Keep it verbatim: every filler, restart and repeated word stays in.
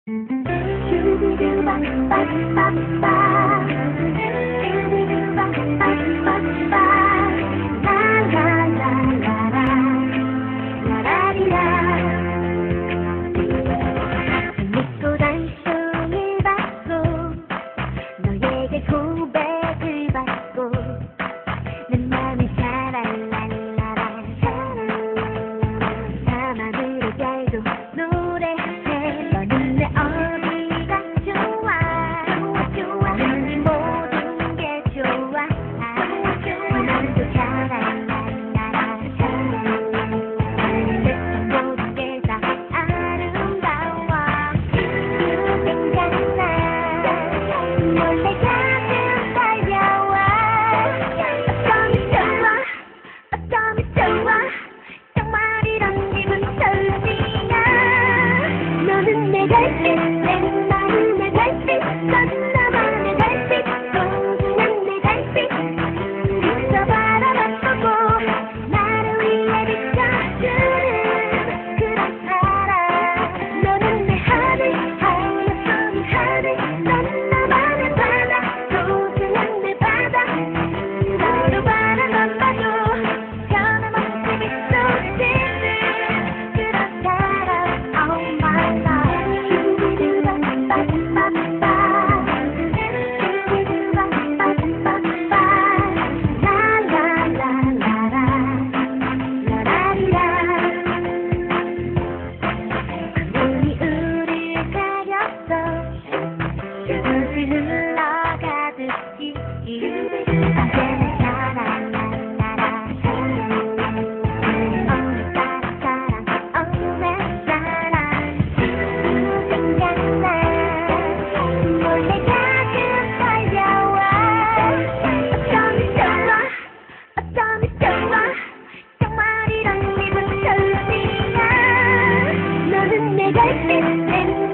믿고 단숨을 받고 너에게 고백을 받고 내 맘이 샤랄랄라라 나만으로 잘도 노래해 너는 내 어디가 좋아 너는 모든 게 좋아 나도 샤랄랄라라 세상 모든 게 다 아름다워 생각나 몰래 가끔 달려와 어쩌면 좋아 어쩌면 좋아 정말 이런 기분 처음이야 너는 내 달빛 내 마음 내 달빛 넌 나만의 달빛 소중한 내 달빛 있어 바라봐보고 나를 위해 비춰주는 그런 사람 너는 내 하늘 하얀 하늘 넌 나만의 바다 소중한 내 바다 너로 바라만 봐도 변함없이 비춰지는 그런 사람 Oh my 눈이 우릴 가렸어 그것을 흘러가듯이 언제나 샤랄랄라라 오늘따라 사랑 오늘 사랑 생각나 몰래 가끔 달려와 어쩌면 좋아 어쩌면 좋아 정말 이런 기분 처음이야 너는 내 달빛 내